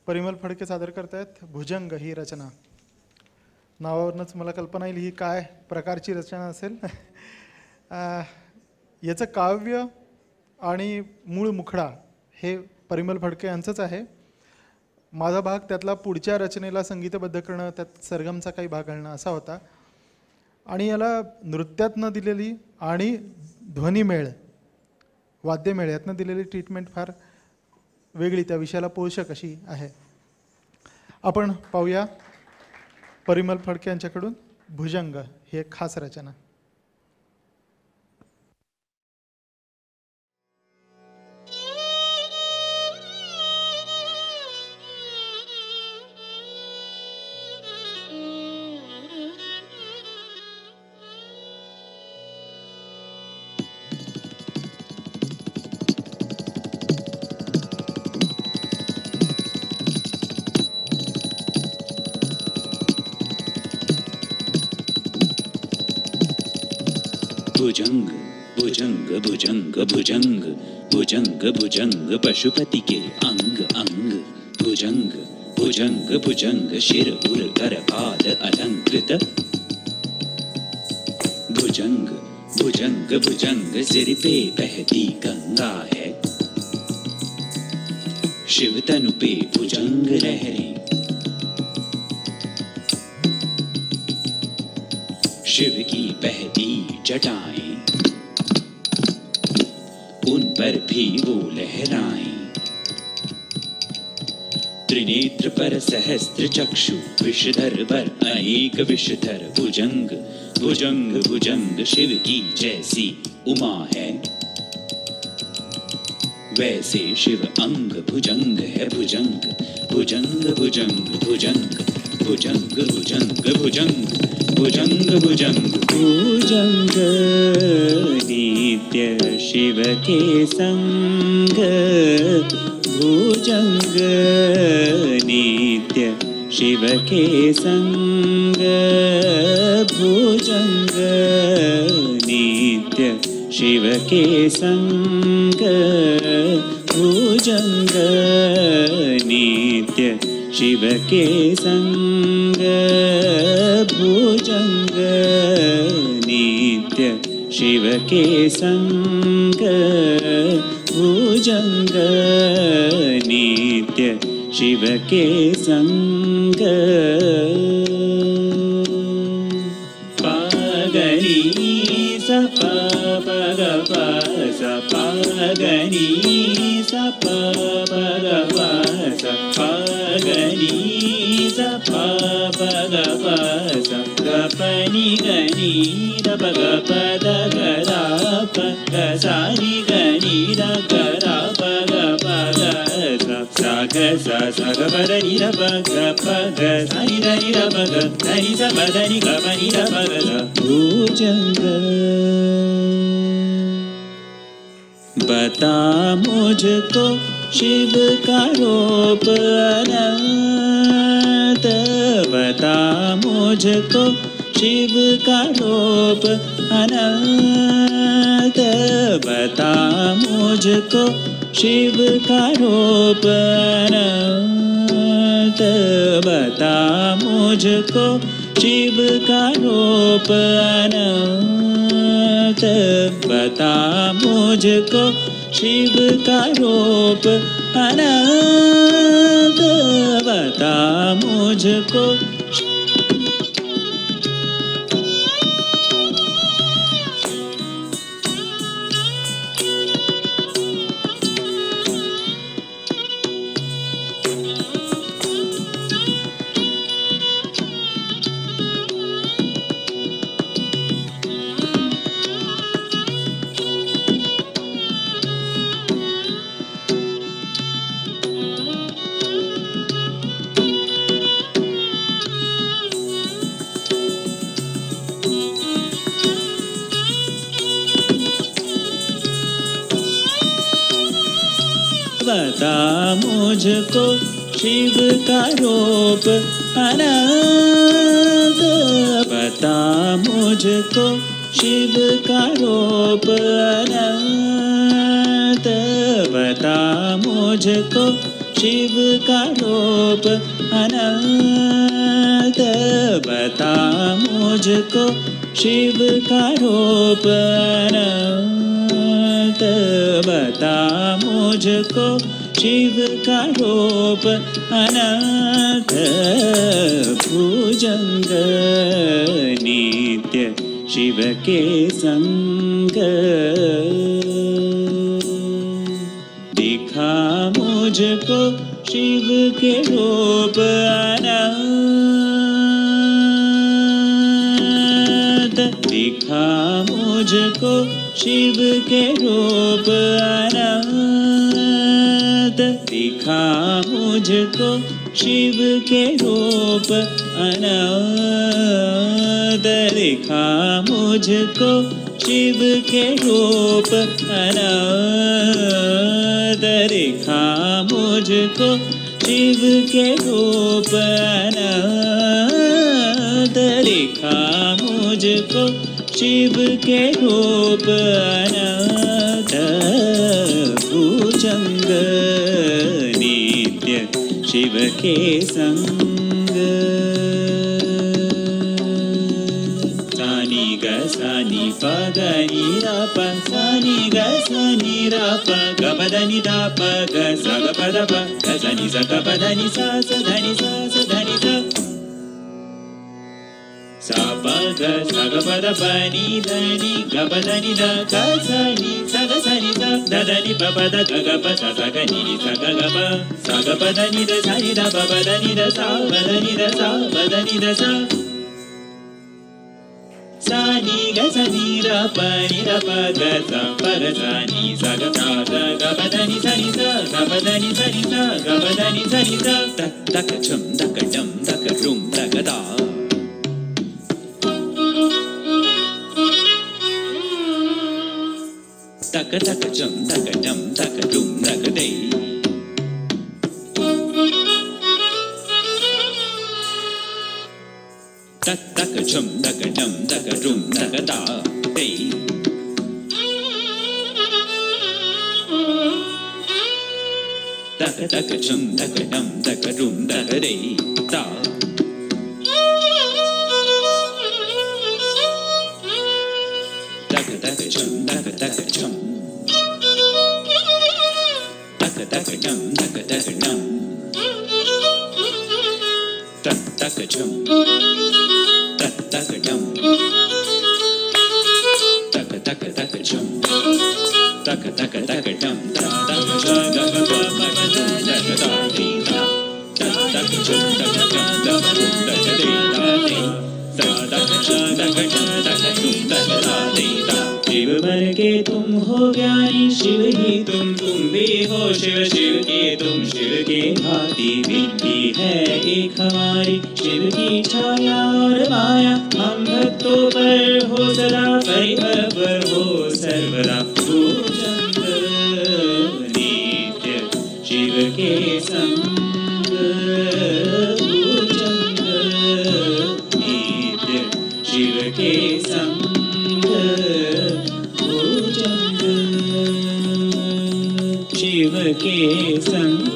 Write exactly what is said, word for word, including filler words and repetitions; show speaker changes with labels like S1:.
S1: परिमल फडके सादर करतायत भुजंग ही रचना. नावावरूनच मला कल्पना येईल ही काय प्रकारची रचना असेल. याचं काव्य आणि मूळ मुखडा हे परिमल फडके यांचंच आहे. माझा भाग त्यातला पुढच्या रचनेला संगीतबद्ध करणं, त्यात सरगमचा काही भाग घालणं असा होता. आणि याला नृत्यातनं दिलेली आणि ध्वनिमेळ वाद्यमेळ यातनं दिलेली ट्रीटमेंट फार वेगळी, त्या विषयाला पोषक अशी आहे. आपण पाहूया परिमल फडके यांच्याकडून भुजंग ही एक खास रचना.
S2: भुजंग भुजंग भुजंग भुजंग भुजंग भुजंग पशुपति के अंग अंग. भुजंग भुजंग भुजंग शिर उर कर पाद अलंकृत. भुजंग भुजंग भुजंग सिर पे बहती गंगा है. शिव तनु पे भुजंग लहरें. शिव की बहती जटाएं, उन पर भी वो लहराएं. त्रिनेत्र पर सहस्त्र चक्षु, विषधर पर अनेक विषधर. भुजंग भुजंग भुजंग शिव की जैसी उमा है, वैसे शिव अंग भुजंग है. भुजंग भुजंग भुजंग भुजंग भुजंग भुजंग भुजंग भुजंग भुजंग भुजंग. नित्य शिव के संग. भुजंग नित्य शिव के संग. भुजंग नित्य शिव के संग. भुजंग नित्य शिव के संग. भुजंग नित्य शिव के संग. भुजंग नित्य शिव के संग. पागनी सा पा प ग प सा पागनी सा पा प ग प सा पागनी सा पा प ग प सा ग प नि ग नि द प ग प द ग रा प ग सा नि ग नि द ग रा प ग प ग सा सा ग सा सा ग प द नि द प ग प ग सा नि द नि द प ग ध नि सा प द नि ग प नि द प ग सा. भुजंग बता मुझको शिव का रूप अनंत. बता मुझको शिव का रूप अनंत. बता मुझको शिव का रूप अनंत. बता मुझको शिव का रूप अनंत. बता मुझको शिव का रूप अनंत. बता मुझको बता मुझको शिव का रूप अनंत. बता मुझको शिव का रूप अनंत. बता मुझको शिव का रूप अनंत बता मुझको शिव का रूप अनंत बता मुझको शिव का रूप अनंत भुजंग नित्य शिव के संग दिखा मुझको शिव के रूप अनंत दिखा मुझको शिव के रूप अनंत दिखा मुझको शिव के रूप अनंत दिखा मुझको शिव के रूप अनंत दिखा मुझको शिव के रूप अनंत दिखा मुझको शिव के रूप अनंत भुजंग नित्य शिव के संग सानी ग सानी प ग नि र प सानी ग सानी र प ग प द नि द प ग स ग प द प ग स नि स ग प द नि स स ध नि स स ध नि स सा प ग स ग प द प नि ध नि ग प द नि द ग स नि स ग स नि स द ध नि प प द ग ग प स स ग नि नि स ग ग प स ग प द नि द स नि द प प द नि द सा प द नि द सा प द नि द सा सा नि ग स नि र प नि र प ग स प ग स नि स ग सा ग ग प द नि स नि स ग प द नि स नि स ग प द नि स नि स द द क छम द क डम द क रुम द ग दा द क द क छम द क डम द क रुम द ग दे dak dak chum dak dum dak rum dak da hey dak dak chum dak dum dak rum dak de da dak dak chum dak dak chum dak dak dum dak dak dum dak dak chum tak tak dum tak tak tak chum tak tak tak dum tak tak cha ga ga pa pa ga da da da di da tak tak chum tak tak dum da da di da di da tak cha ga ga da da chum da da di da Shiv भर के तुम हो ज्ञानी शिव ही तुम तुम भी हो शिव शिव के तुम शिव के भांति विधि है एक हमारी शिव की छाया और माया हम भक्तों पर हो सदा परिहर पर हो सर्वदा भुजंग नित्य शिव के संग भुजंग नित्य शिव के संग शिव के संग